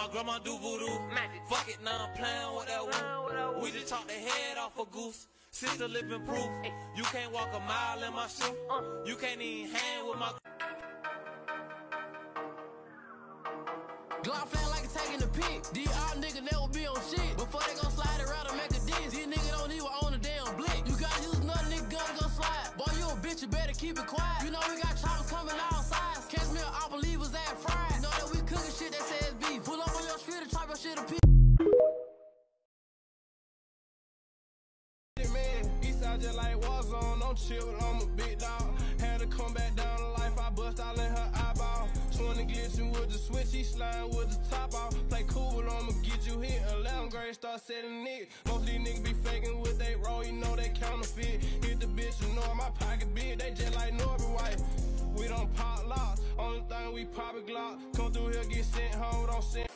my grandma do voodoo. Magic. Fuck it, now I'm playing with that woo. We just chopped the head off a goose. Sister living proof. You can't walk a mile in my shoe. You can't even hang with my. Glock flat like a taking a pic. These all niggas never be on shit. Before they gon' slide around and make a diss. These niggas don't even own a damn blick. You gotta use another nigga gun to go slide. Boy, you a bitch, you better keep it quiet. You know we got choppers coming all sides. Catch me all believers at fried. You know that we cooking shit that says beef. Pull up on your street and chop your shit a piece. Man, Eastside just like Warzone. Don't chill, I'm a big dog. Had to come back down to life. I bust all in her eyeball. 20 glitching with the switch, he sliding with the top off. Play cool, but I'ma get you hit. 11th grade, start setting it. Most of these niggas be faking with they roll, you know they counterfeit. Hit the bitch, you know my pocket big. They just like Norbert White. We don't pop locks, only thing we pop a Glock. Come through here, get sent home, don't send